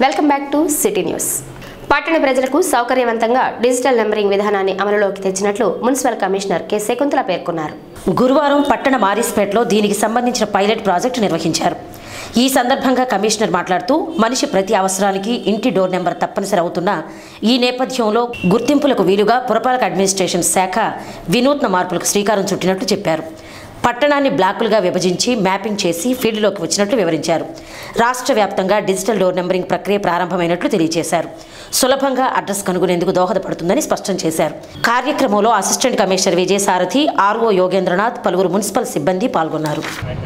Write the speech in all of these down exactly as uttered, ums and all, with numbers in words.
Welcome back to city news. పట్టణ ప్రజలకు సౌకర్యవంతంగా డిజిటల్ నంబరింగ్ విధానాన్ని అమలులోకి తెచ్చినట్లు మున్సిపల్ కమిషనర్ కె శకుంతల పేర్కొన్నారు. గురువారం పట్టణ మారిస్పేటలో దీనికి సంబంధించిన పైలట్ ప్రాజెక్టు నిర్వహించారు. ఈ సందర్భంగా కమిషనర్ మాట్లాడుతూ మనిషి ప్రతి అవసరానికి ఇంటి డోర్ నెంబర్ తప్పనిసరి అవుతున్న ఈ నేపథ్యంలో గుర్తింపులకు వీలుగా పురపాలక అడ్మినిస్ట్రేషన్ శాఖ వినూత్న మార్పులకు శ్రీకారం చుట్టినట్లు చెప్పారు. పట్టణాన్ని బ్లాకులుగా విభజించి మ్యాపింగ్ చేసి ఫీల్డ్లోకి వచ్చినట్లు వివరించారు. రాష్ట్ర వ్యాప్తంగా డిజిటల్ డోర్ నెంబరింగ్ ప్రక్రియ ప్రారంభమైనట్లు తెలియజేశారు. సులభంగా అడ్రస్ కనుగొనేందుకు దోహదపడుతుందని స్పష్టం చేశారు. కార్యక్రమంలో assistant commissioner Vijayasarathi, RO Yogendranath, పలువురు మున్సిపల్ సిబ్బంది పాల్గొన్నారు.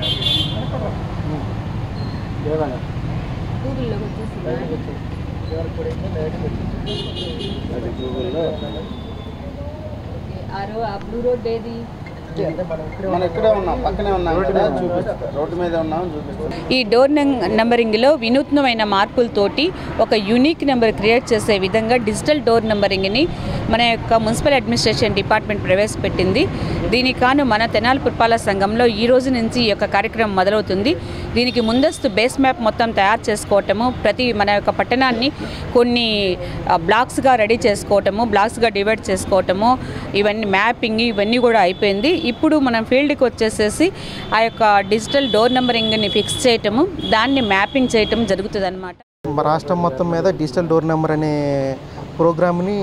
ఈ డోర్ నంబరింగ్లో వినూత్నమైన మార్పులతోటి ఒక యూనిక్ నెంబర్ క్రియేట్ చేసే విధంగా డిజిటల్ డోర్ నంబరింగ్ని మన యొక్క మున్సిపల్ అడ్మినిస్ట్రేషన్ డిపార్ట్మెంట్ ప్రవేశపెట్టింది. దీనికి కాను మన తెనాలి పురపాలక సంఘంలో ఈ రోజు నుంచి ఈ యొక్క కార్యక్రమం మొదలవుతుంది. దీనికి ముందస్తు బేస్ మ్యాప్ మొత్తం తయారు చేసుకోవటము, ప్రతి మన యొక్క పట్టణాన్ని కొన్ని బ్లాక్స్గా రెడీ చేసుకోవటము, బ్లాక్స్గా డివైడ్ చేసుకోవటము, ఇవన్నీ మ్యాపింగ్ ఇవన్నీ కూడా అయిపోయింది. ఇప్పుడు మనం ఫీల్డ్కి వచ్చేసేసి ఆ యొక్క డిజిటల్ డోర్ నెంబరింగ్ని ఫిక్స్ చేయటము, దాన్ని మ్యాపింగ్ చేయటం జరుగుతుంది అన్నమాట. రాష్ట్రం మొత్తం మీద డిజిటల్ డోర్ నెంబర్ అనే ప్రోగ్రామ్ని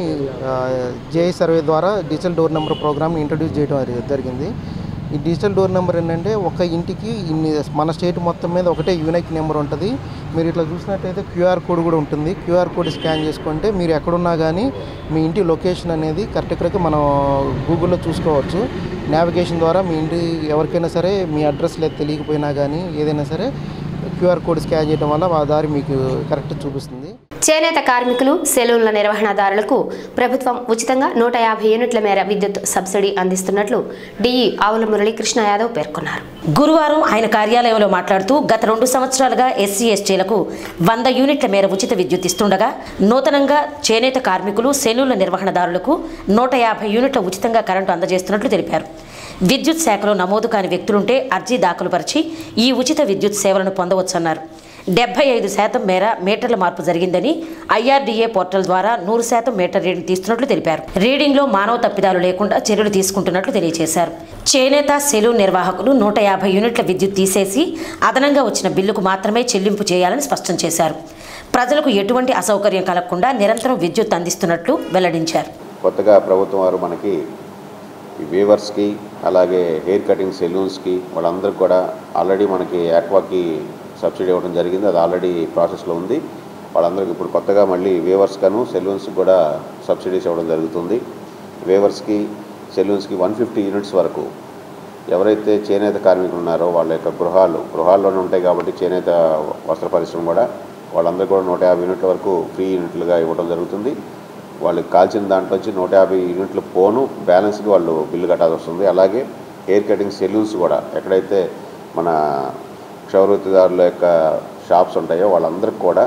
జేఐ సర్వే ద్వారా డిజిటల్ డోర్ నెంబర్ ప్రోగ్రామ్ని ఇంట్రడ్యూస్ చేయడం జరిగింది. ఈ డిజిటల్ డోర్ నెంబర్ ఏంటంటే ఒక ఇంటికి ఇన్ని మన స్టేట్ మొత్తం మీద ఒకటే యూనిక్ నెంబర్ ఉంటుంది. మీరు ఇట్లా చూసినట్టయితే క్యూఆర్ కోడ్ కూడా ఉంటుంది. క్యూఆర్ కోడ్ స్కాన్ చేసుకుంటే మీరు ఎక్కడున్నా కానీ మీ ఇంటి లొకేషన్ అనేది కరెక్ట్గా మనం గూగుల్లో చూసుకోవచ్చు. నావిగేషన్ ద్వారా మీ ఇంటి ఎవరికైనా సరే మీ అడ్రస్ లేదు తెలియకపోయినా కానీ ఏదైనా సరే క్యూఆర్ కోడ్ స్కాన్ చేయడం వల్ల ఆ దారి మీకు కరెక్ట్ చూపిస్తుంది. చేనేత కార్మికులు, సెలూన్ల నిర్వహణదారులకు ప్రభుత్వం ఉచితంగా నూట యాభై యూనిట్ల మేర విద్యుత్ సబ్సిడీ అందిస్తున్నట్లు డిఈ ఆవుల మురళీకృష్ణ యాదవ్ పేర్కొన్నారు. గురువారం ఆయన కార్యాలయంలో మాట్లాడుతూ గత రెండు సంవత్సరాలుగా ఎస్సీ ఎస్టీలకు వంద యూనిట్ల మేర ఉచిత విద్యుత్ ఇస్తుండగా నూతనంగా చేనేత కార్మికులు, సెలూన్ల నిర్వహణదారులకు నూట యాభై యూనిట్ల ఉచితంగా కరెంటు అందజేస్తున్నట్లు తెలిపారు. విద్యుత్ శాఖలో నమోదు కాని వ్యక్తులుంటే అర్జీ దాఖలుపరిచి ఈ ఉచిత విద్యుత్ సేవలను పొందవచ్చన్నారు. డెబ్బై ఐదు శాతం మేర మీటర్ల మార్పు జరిగిందని ఐఆర్డీఏ పోర్టల్ ద్వారా నూరు శాతం మీటర్ రీడింగ్ తీస్తున్నట్లు తెలిపారు. రీడింగ్లో మానవ తప్పిదాలు లేకుండా చర్యలు తీసుకుంటున్నట్లు తెలియజేశారు. చేనేత, సెలూన్ నిర్వాహకులు నూట యాభై యూనిట్ల విద్యుత్ తీసేసి అదనంగా వచ్చిన బిల్లుకు మాత్రమే చెల్లింపు చేయాలని స్పష్టం చేశారు. ప్రజలకు ఎటువంటి అసౌకర్యం కలగకుండా నిరంతరం విద్యుత్ అందిస్తున్నట్లు వెల్లడించారు. కొత్తగా ప్రభుత్వం వారు మనకి ఈ వీవర్స్కి, అలాగే హెయిర్ కటింగ్ సెలూన్స్కి వాళ్ళందరికీ కూడా ఆల్రెడీ మనకి యాక్వాకి సబ్సిడీ ఇవ్వడం జరిగింది. అది ఆల్రెడీ ప్రాసెస్లో ఉంది. వాళ్ళందరికీ ఇప్పుడు కొత్తగా మళ్ళీ వేవర్స్గాను సెలూన్స్కి కూడా సబ్సిడీస్ ఇవ్వడం జరుగుతుంది. వేవర్స్కి, సెలూన్స్కి వన్ ఫిఫ్టీ యూనిట్స్ వరకు ఎవరైతే చేనేత కార్మికులు ఉన్నారో వాళ్ళ యొక్క గృహాలు గృహాల్లోనే ఉంటాయి కాబట్టి చేనేత వస్త్ర పరిశ్రమ కూడా వాళ్ళందరూ కూడా నూట యాభై యూనిట్ల వరకు ఫ్రీ యూనిట్లుగా ఇవ్వడం జరుగుతుంది. వాళ్ళకి కాల్చిన దాంట్లో వచ్చి నూట యాభై యూనిట్లు పోను బ్యాలెన్స్కి వాళ్ళు బిల్లు కట్టాల్సి వస్తుంది. అలాగే హెయిర్ కటింగ్ సెలూన్స్ కూడా ఎక్కడైతే మన క్షౌరవృత్తిదారుల యొక్క షాప్స్ ఉంటాయో వాళ్ళందరికీ కూడా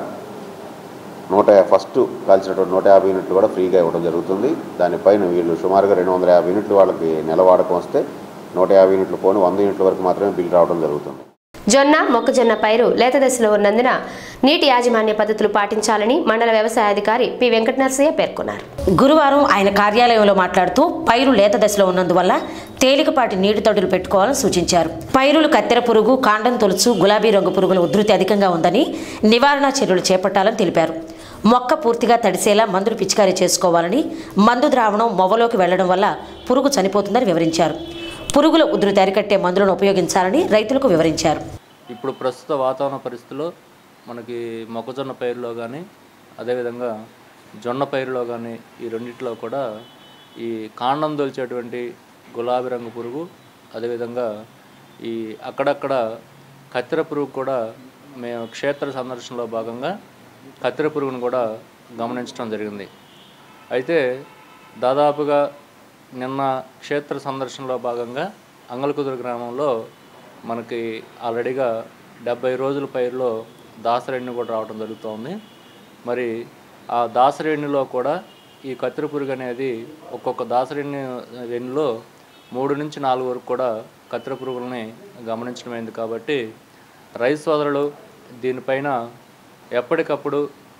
నూట ఫస్ట్ కాల్చినటువంటి నూట యాభై యూనిట్లు కూడా ఫ్రీగా ఇవ్వడం జరుగుతుంది. దానిపైన వీళ్ళు సుమారుగా రెండు వందల యాభై యూనిట్లు వాళ్ళకి నెల వాడకం వస్తే నూట యాభై యూనిట్లు పోను వంద యూనిట్ల వరకు మాత్రమే బిల్లు రావడం జరుగుతుంది. జొన్న, మొక్కజొన్న పైరు లేత దశలో ఉన్నందున నీటి యాజమాన్య పద్ధతులు పాటించాలని మండల వ్యవసాయాధికారి పి వెంకట నరసయ్య పేర్కొన్నారు. గురువారం ఆయన కార్యాలయంలో మాట్లాడుతూ పైరు లేత దశలో ఉన్నందువల్ల తేలికపాటి నీటి తొడులు పెట్టుకోవాలని సూచించారు. పైరులు కత్తెర పురుగు, కాండం తొలుచు, గులాబీ రంగు పురుగుల ఉధృతి అధికంగా ఉందని నివారణ చర్యలు చేపట్టాలని తెలిపారు. మొక్క పూర్తిగా తడిసేలా మందులు పిచికారీ చేసుకోవాలని, మందు ద్రావణం మొవ్వలోకి వెళ్లడం వల్ల పురుగు చనిపోతుందని వివరించారు. పురుగుల ఉధృతి అరికట్టే మందులను ఉపయోగించాలని రైతులకు వివరించారు. ఇప్పుడు ప్రస్తుత వాతావరణ పరిస్థితుల్లో మనకి మొక్కజొన్న పైరులో కానీ అదేవిధంగా జొన్న పైరులో కానీ ఈ రెండిట్లో కూడా ఈ కాండం దొలిచేటువంటి గులాబీ రంగు పురుగు, అదేవిధంగా ఈ అక్కడక్కడ కత్తెర పురుగు కూడా మేము క్షేత్ర సందర్శనలో భాగంగా కత్తెర పురుగును కూడా గమనించడం జరిగింది. అయితే దాదాపుగా నిన్న క్షేత్ర సందర్శనలో భాగంగా అంగలకుదురు గ్రామంలో మనకి ఆల్రెడీగా డెబ్బై రోజుల పైరులో దాసరేణి కూడా రావడం జరుగుతుంది. మరి ఆ దాసరేణిలో కూడా ఈ కత్తెర పురుగు అనేది ఒక్కొక్క దాసరేణి రెణిలో మూడు నుంచి నాలుగు వరకు కూడా కత్తెర పురుగులని గమనించడమైంది. కాబట్టి రైతు సోదరులు దీనిపైన ఎప్పటికప్పుడు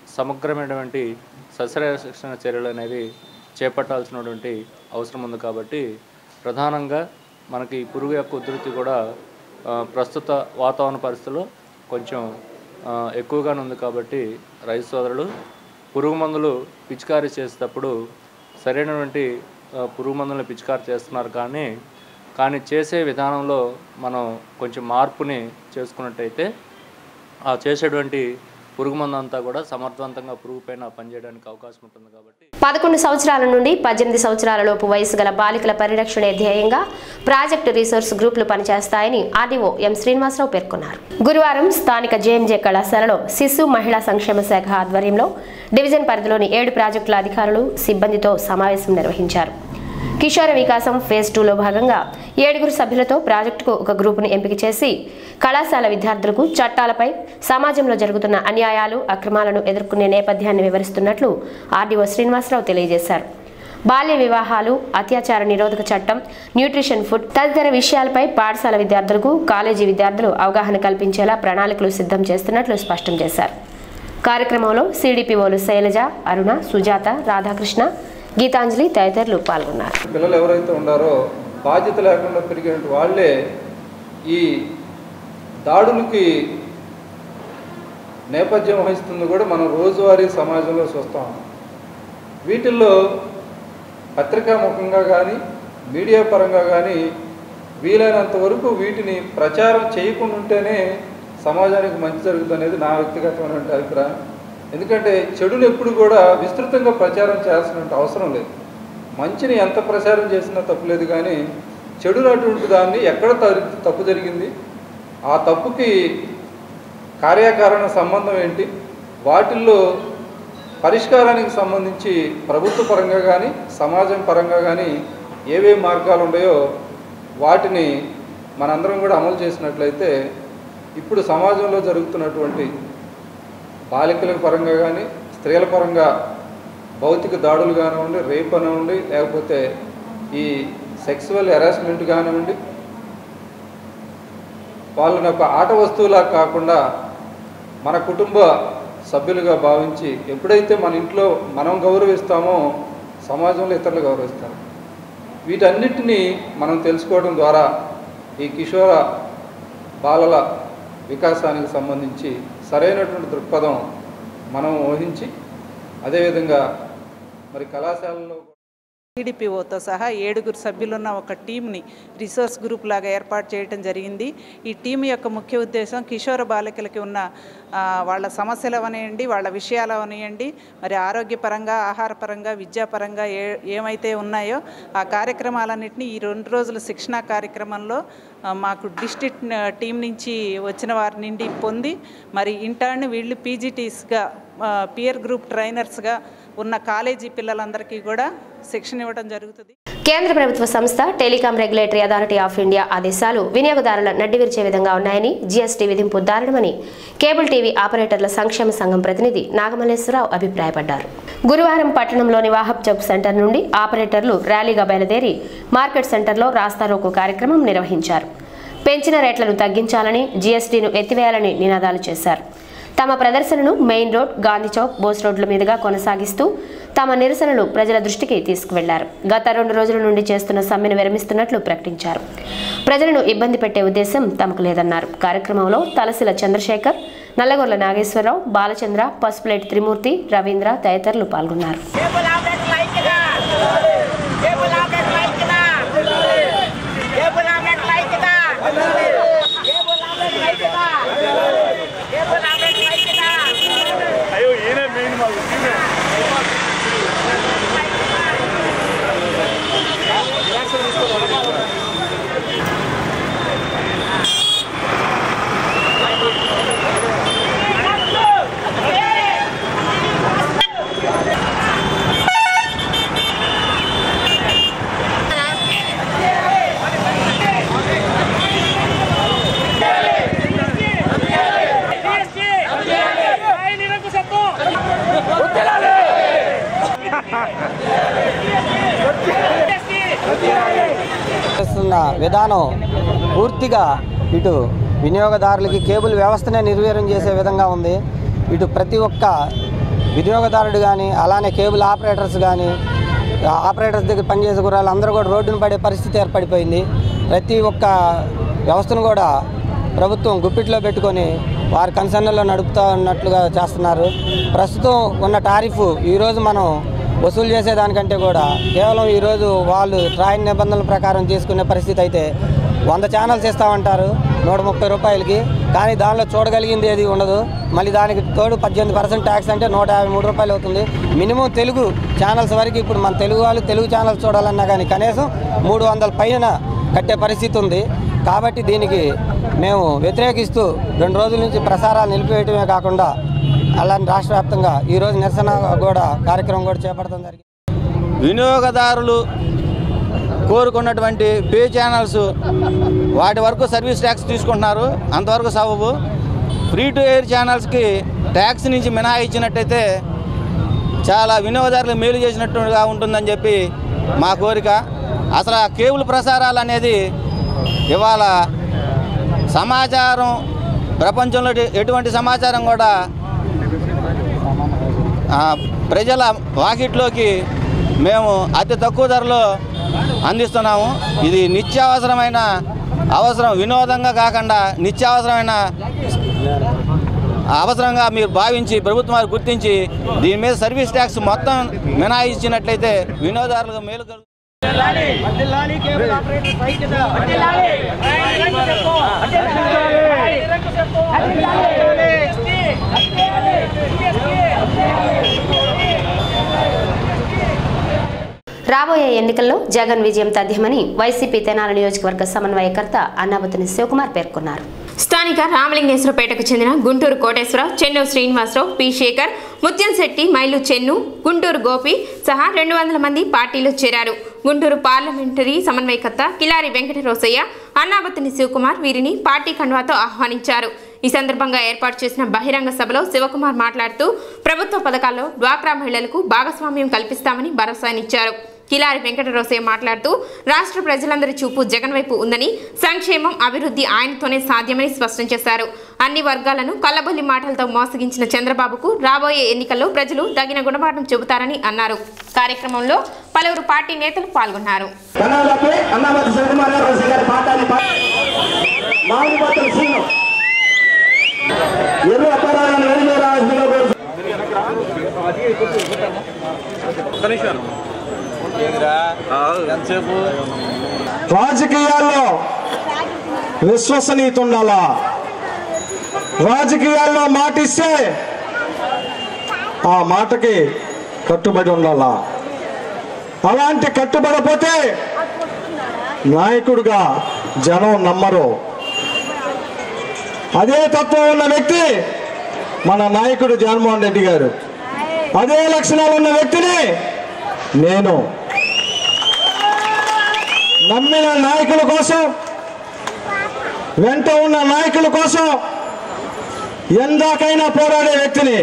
సమగ్రమైనటువంటి సస్యరక్షణ చర్యలు అనేవి చేపట్టాల్సినటువంటి అవసరం ఉంది. కాబట్టి ప్రధానంగా మనకి పురుగు యొక్క ఉధృతి కూడా ప్రస్తుత వాతావరణ పరిస్థితుల్లో కొంచెం ఎక్కువగానే ఉంది. కాబట్టి రైతు సోదరులు పురుగు మందులు పిచికారీ చేసేటప్పుడు సరైనటువంటి పురుగు మందులను పిచికారీ చేస్తున్నారు, కానీ కానీ చేసే విధానంలో మనం కొంచెం మార్పుని చేసుకున్నట్టయితే ఆ చేసేటువంటి పురుగు మందు అంతా కూడా సమర్థవంతంగా పురుగు పైన పనిచేయడానికి అవకాశం ఉంటుంది. కాబట్టి పదకొండు సంవత్సరాల నుండి పద్దెనిమిది సంవత్సరాల లోపు వయసు గల బాలికల పరిరక్షణే ధ్యేయంగా ప్రాజెక్టు రిసోర్స్ గ్రూపులు పనిచేస్తాయని ఆర్డీఓ ఎం శ్రీనివాసరావు పేర్కొన్నారు. గురువారం స్థానిక జేఎంజే కళాశాలలో శిశు మహిళా సంక్షేమ శాఖ ఆధ్వర్యంలో డివిజన్ పరిధిలోని ఏడు ప్రాజెక్టుల అధికారులు సిబ్బందితో సమావేశం నిర్వహించారు. కిషోర వికాసం ఫేజ్ టూలో భాగంగా ఏడుగురు సభ్యులతో ప్రాజెక్టుకు ఒక గ్రూపును ఎంపిక చేసి కళాశాల విద్యార్థులకు చట్టాలపై సమాజంలో జరుగుతున్న అన్యాయాలు అక్రమాలను ఎదుర్కొనే నేపథ్యాన్ని వివరిస్తున్నట్లు ఆర్డీఓ శ్రీనివాసరావు తెలియజేశారు. బాల్య వివాహాలు, అత్యాచార నిరోధక చట్టం, న్యూట్రిషన్ ఫుడ్ తదితర విషయాలపై పాఠశాల విద్యార్థులకు కాలేజీ విద్యార్థులు అవగాహన కల్పించేలా ప్రణాళికలు సిద్ధం చేస్తున్నట్లు స్పష్టం చేశారు. కార్యక్రమంలో సిడిపిఓలు శైలజ, అరుణ, సుజాత, రాధాకృష్ణ, గీతాంజలి తదితరులు పాల్గొన్నారు. పిల్లలు ఎవరైతే ఉన్నారో బాధ్యత లేకుండా పెరిగిన వాళ్ళే ఈ దాడులకి నేపథ్యం వహిస్తుంది కూడా మనం రోజువారీ సమాజంలో చూస్తాం. వీటిల్లో పత్రికాముఖంగా కానీ మీడియా పరంగా కానీ వీలైనంత వరకు వీటిని ప్రచారం చేయకుండా ఉంటేనే సమాజానికి మంచి జరుగుతుంది అనేది నా వ్యక్తిగతమైన అభిప్రాయం. ఎందుకంటే చెడును ఎప్పుడు కూడా విస్తృతంగా ప్రచారం చేయాల్సిన అవసరం లేదు. మంచిని ఎంత ప్రచారం చేసినా తప్పులేదు, కానీ చెడునటువంటి దాన్ని ఎక్కడ తప్పు జరిగింది, ఆ తప్పుకి కార్యకారణ సంబంధం ఏంటి, వాటిల్లో పరిష్కారానికి సంబంధించి ప్రభుత్వ పరంగా కానీ సమాజం పరంగా కానీ ఏవేవి మార్గాలు ఉన్నాయో వాటిని మనందరం కూడా అమలు చేసినట్లయితే ఇప్పుడు సమాజంలో జరుగుతున్నటువంటి బాలికల పరంగా కానీ స్త్రీల పరంగా భౌతిక దాడులు కానివ్వండి, రేప్ అనివ్వండి, లేకపోతే ఈ సెక్సువల్ హెరాస్మెంట్ కానివ్వండి, వాళ్ళని ఒక ఆట వస్తువులా కాకుండా మన కుటుంబ సభ్యులుగా భావించి ఎప్పుడైతే మన ఇంట్లో మనం గౌరవిస్తామో సమాజంలో ఇతరులు గౌరవిస్తారు. వీటన్నిటినీ మనం తెలుసుకోవడం ద్వారా ఈ కిషోర బాలల వికాసానికి సంబంధించి సరైనటువంటి దృక్పథం మనం ఊహించి అదేవిధంగా మరి కళాశాలలో టీడీపీఓతో సహా ఏడుగురు సభ్యులున్న ఒక టీంని రిసోర్స్ గ్రూప్ లాగా ఏర్పాటు చేయడం జరిగింది. ఈ టీం యొక్క ముఖ్య ఉద్దేశం కిషోర బాలికలకి ఉన్న వాళ్ళ సమస్యలు అవనియండి, వాళ్ళ విషయాలు అవనియండి, మరి ఆరోగ్యపరంగా, ఆహారపరంగా, విద్యాపరంగా ఏ ఏమైతే ఉన్నాయో ఆ కార్యక్రమాలన్నింటినీ ఈ రెండు రోజుల శిక్షణా కార్యక్రమంలో మాకు డిస్ట్రిక్ట్ టీం నుంచి వచ్చిన వారి నుండి పొంది మరి ఇంటర్న్ వీళ్ళు పీజీటీస్గా పియర్ గ్రూప్ ట్రైనర్స్గా ఉన్న కాలేజీ పిల్లలందరికీ కూడా శిక్షణ ఇవ్వడం జరుగుతుంది. కేంద్ర ప్రభుత్వ సంస్థ telecom regulatory authority of India ఆదేశాలు వినియోగదారుల నడ్డి విరిచే విధంగా ఉన్నాయని, జీఎస్టీ విధింపు దారుణమని కేబుల్ టీవీ ఆపరేటర్ల సంక్షేమ సంఘం ప్రతినిధి నాగమల్లేశ్వరరావు అభిప్రాయపడ్డారు. గురువారం పట్టణంలోని వాహబ్ చౌక్ సెంటర్ నుండి ఆపరేటర్లు ర్యాలీగా బయలుదేరి మార్కెట్ సెంటర్లో రాస్తారోకో కార్యక్రమం నిర్వహించారు. పెంచిన రేట్లను తగ్గించాలని, జీఎస్టీను ఎత్తివేయాలని నినాదాలు చేశారు. తమ ప్రదర్శనను మెయిన్ రోడ్, గాంధీ చౌక్, బోస్ రోడ్ల మీదుగా కొనసాగిస్తూ తమ నిరసనలు ప్రజల దృష్టికి తీసుకువెళ్లారు. గత రెండు రోజుల నుండి చేస్తున్న సమ్మెను విరమిస్తున్నట్లు ప్రకటించారు. ప్రజలను ఇబ్బంది పెట్టే ఉద్దేశం తమకు లేదన్నారు. కార్యక్రమంలో తలసిల చంద్రశేఖర్, నల్లగొర్ల నాగేశ్వరరావు, బాలచంద్ర, పసుపులేటి త్రిమూర్తి, రవీంద్ర తదితరులు పాల్గొన్నారు. విధానం పూర్తిగా ఇటు వినియోగదారులకి కేబుల్ వ్యవస్థనే నిర్వీర్యం చేసే విధంగా ఉంది. ఇటు ప్రతి ఒక్క వినియోగదారుడు కానీ అలానే కేబుల్ ఆపరేటర్స్ కానీ ఆపరేటర్స్ దగ్గర పనిచేసే గుర్రాలు అందరూ కూడా రోడ్డును పడే పరిస్థితి ఏర్పడిపోయింది. ప్రతి ఒక్క వ్యవస్థను కూడా ప్రభుత్వం గుప్పిట్లో పెట్టుకొని వారి కన్సర్న్లో నడుపుతూ ఉన్నట్లుగా చేస్తున్నారు. ప్రస్తుతం ఉన్న టారిఫ్ ఈరోజు మనం వసూలు చేసేదానికంటే కూడా కేవలం ఈరోజు వాళ్ళు ట్రాయ్ నిబంధనల ప్రకారం చేసుకునే పరిస్థితి అయితే వంద ఛానల్స్ ఇస్తామంటారు నూట ముప్పై రూపాయలకి, కానీ దానిలో చూడగలిగింది ఏది ఉండదు. మళ్ళీ దానికి తోడు పద్దెనిమిది పర్సెంట్ ట్యాక్స్ అంటే నూట యాభై మూడు రూపాయలు అవుతుంది. మినిమం తెలుగు ఛానల్స్ వరకు ఇప్పుడు మన తెలుగు వాళ్ళు తెలుగు ఛానల్స్ చూడాలన్నా కానీ కనీసం మూడు వందల పైన కట్టే పరిస్థితి ఉంది. కాబట్టి దీనికి మేము వ్యతిరేకిస్తూ రెండు రోజుల నుంచి ప్రసారాలు నిలిపివేయటమే కాకుండా అలానే రాష్ట్ర వ్యాప్తంగా ఈరోజు నిరసన కూడా కార్యక్రమం కూడా చేపడటం జరిగింది. వినియోగదారులు కోరుకున్నటువంటి పే ఛానల్స్ వాటి వరకు సర్వీస్ ట్యాక్స్ తీసుకుంటున్నారు, అంతవరకు సబబు. ఫ్రీ టు ఎయిర్ ఛానల్స్కి ట్యాక్స్ నుంచి మినహాయించినట్టయితే చాలా వినియోగదారులకు మేలు చేసినట్టుగా ఉంటుందని చెప్పి మా కోరిక. అసలు కేబుల్ ప్రసారాలు అనేది ఇవాళ సమాచారం ప్రపంచంలో ఎటువంటి సమాచారం కూడా ప్రజల వాకిట్లోకి మేము అతి తక్కువ ధరలో అందిస్తున్నాము. ఇది నిత్యావసరమైన అవసరం, వినోదంగా కాకుండా నిత్యావసరమైన అవసరంగా మీరు భావించి ప్రభుత్వం వారు గుర్తించి దీని మీద సర్వీస్ ట్యాక్స్ మొత్తం మినహాయించినట్లయితే వినియోగదారులకు మేలు కలుగుతుంది. రాబోయే ఎన్నికల్లో జగన్ విజయం తథ్యమని వైసీపీ తెనాలి నియోజకవర్గ సమన్వయకర్త అన్నాబతిని శివకుమార్ పేర్కొన్నారు. స్థానిక రామలింగేశ్వరపేటకు చెందిన గుంటూరు కోటేశ్వరరావు, చెన్నూరు శ్రీనివాసరావు, పి శేఖర్, ముత్యంశెట్టి, మైలు చెన్ను, గుంటూరు గోపి సహా రెండు వందల మంది పార్టీలో చేరారు. గుంటూరు పార్లమెంటరీ సమన్వయకర్త కిలారి వెంకట రోసయ్య, అన్నాబతిని శివకుమార్ వీరిని పార్టీ కండువాతో ఆహ్వానించారు. ఈ సందర్భంగా ఏర్పాటు చేసిన బహిరంగ సభలో శివకుమార్ మాట్లాడుతూ ప్రభుత్వ పథకాల్లో డ్వాక్రా మహిళలకు భాగస్వామ్యం కల్పిస్తామని భరోసానిచ్చారు. కిలారి వెంకట రోసయ్య మాట్లాడుతూ రాష్ట్ర ప్రజలందరి చూపు జగన్ వైపు ఉందని, సంక్షేమం అభివృద్ధి ఆయనతోనే సాధ్యమని స్పష్టం చేశారు. అన్ని వర్గాలను కల్లబొల్లి మాటలతో మోసగించిన చంద్రబాబుకు రాబోయే ఎన్నికల్లో ప్రజలు తగిన గుణపాఠం చెబుతారని అన్నారు. కార్యక్రమంలో పలువురు పార్టీ నేతలు పాల్గొన్నారు. రాజకీయాల్లో విశ్వసనీయత ఉండాలా, రాజకీయాల్లో మాటిస్తే ఆ మాటకి కట్టుబడి ఉండాలా. అలాంటి కట్టుబడపోతే నాయకుడిగా జనం నమ్మరు. అదే తత్వం ఉన్న వ్యక్తి మన నాయకుడు జగన్మోహన్ రెడ్డి గారు. అదే లక్షణాలు ఉన్న వ్యక్తిని నేను నమ్మిన నాయకుల కోసం, వెంట ఉన్న నాయకుల కోసం ఎందాకైనా పోరాడే వ్యక్తిని.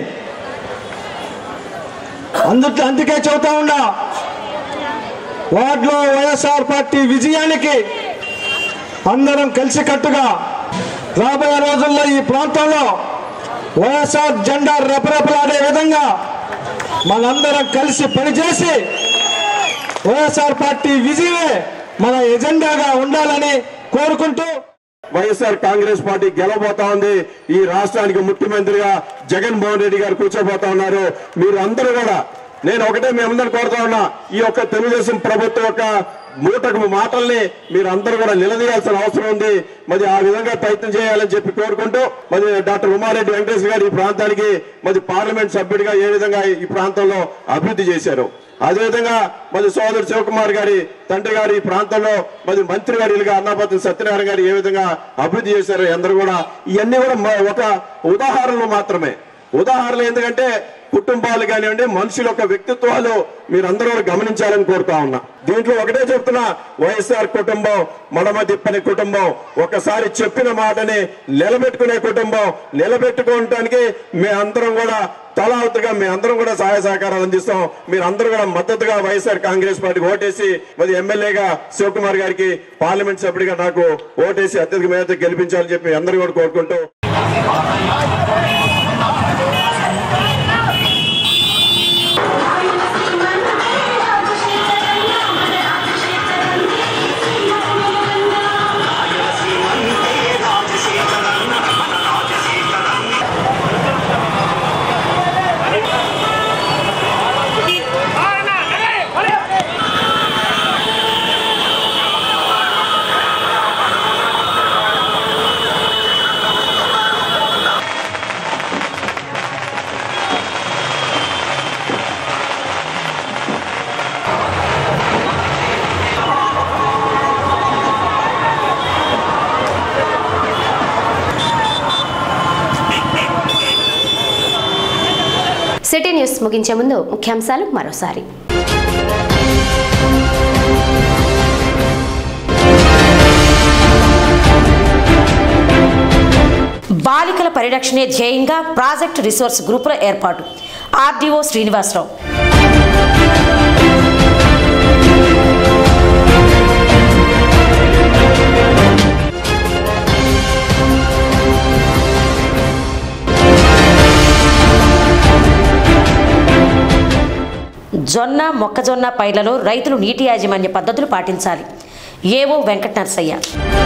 అందు అందుకే చెబుతా ఉన్నా, వార్డులో వైఎస్ఆర్ పార్టీ విజయానికి అందరం కలిసికట్టుగా రాబోయే రోజుల్లో ఈ ప్రాంతంలో వైఎస్ఆర్ జెండా రెపరెపలాడే విధంగా మనందరం కలిసి పనిచేసి వైఎస్ఆర్ పార్టీ విజయమే మన ఎజెండాగా ఉండాలని కోరుకుంటూ, వైఎస్ఆర్ కాంగ్రెస్ పార్టీ గెలవబోతా ఉంది. ఈ రాష్ట్రానికి ముఖ్యమంత్రిగా జగన్మోహన్ రెడ్డి గారు కూర్చోబోతా ఉన్నారు. మీరు అందరూ కూడా, నేను ఒకటే మీ అందరూ కోరుతా ఉన్నా, ఈ యొక్క తెలుగుదేశం ప్రభుత్వం యొక్క మూటకు మాటల్ని మీరు అందరూ కూడా నిలదీయాల్సిన అవసరం ఉంది. మరి ఆ విధంగా ప్రయత్నం చేయాలని చెప్పి కోరుకుంటూ, మరి డాక్టర్ ఉమారెడ్డి వెంకటేశ్వర గారు ఈ ప్రాంతానికి మరి పార్లమెంట్ సభ్యుడిగా ఏ విధంగా ఈ ప్రాంతంలో అభివృద్ధి చేశారు, అదేవిధంగా మరి సోదరు శివకుమార్ గారి తండ్రి గారు ఈ ప్రాంతంలో మరి మంత్రి గారిగా అన్నాపతి సత్యనారాయణ గారు ఏ విధంగా అభివృద్ధి చేశారు అందరూ కూడా, ఇవన్నీ కూడా ఒక ఉదాహరణలు మాత్రమే. ఉదాహరణలు ఎందుకంటే కుటుంబాలు కానివ్వండి, మనుషుల యొక్క వ్యక్తిత్వాలు మీరందరూ గమనించాలని కోరుతా ఉన్నా. దీంట్లో ఒకటే చెప్తున్నా, వైఎస్ఆర్ కుటుంబం మడమ తిప్పని కుటుంబం, ఒకసారి చెప్పిన మాటని నిలబెట్టుకునే కుటుంబం. నిలబెట్టుకోవటానికి మీ అందరం కూడా తలావుతుగా మీ అందరం కూడా సహాయ సహకారాలు అందిస్తాం. మీరు అందరూ కూడా మద్దతుగా వైఎస్ఆర్ కాంగ్రెస్ పార్టీకి ఓటేసి మరి ఎమ్మెల్యేగా శివకుమార్ గారికి పార్లమెంట్ సభ్యుడిగా నాకు ఓటేసి అత్యధిక మేరకు గెలిపించాలని చెప్పి అందరూ కూడా కోరుకుంటూ సిటీ న్యూస్ ముగించే ముందు ముఖ్యాంశాలు మరోసారి. బాలికల పరిరక్షణే ధ్యేయంగా ప్రాజెక్ట్ రిసోర్స్ గ్రూపుల ఏర్పాటు. ఆర్డీఓ శ్రీనివాసరావు. జొన్న మొక్కజొన్న పైర్లలో రైతులు నీటి యాజమాన్య పద్ధతులు పాటించాలి. ఏవో వెంకట నరసయ్య.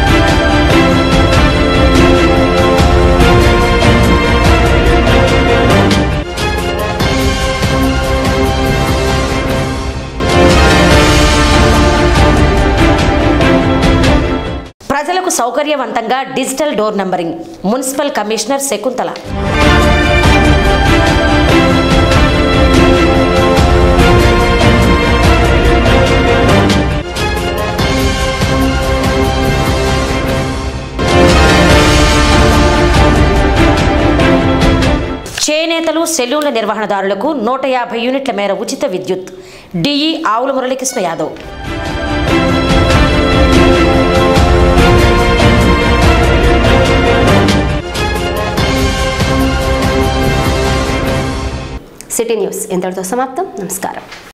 ప్రజలకు సౌకర్యవంతంగా digital door numbering. Municipal commissioner Shakuntala. చేనేతలు సెలూన్ల నిర్వహణదారులకు నూట యాభై యూనిట్ల మేర ఉచిత విద్యుత్. డిఈ ఆవుల మురళీకృష్ణ యాదవ్. సిటీ న్యూస్ ఇంతటితో సమాప్తం. నమస్కారం.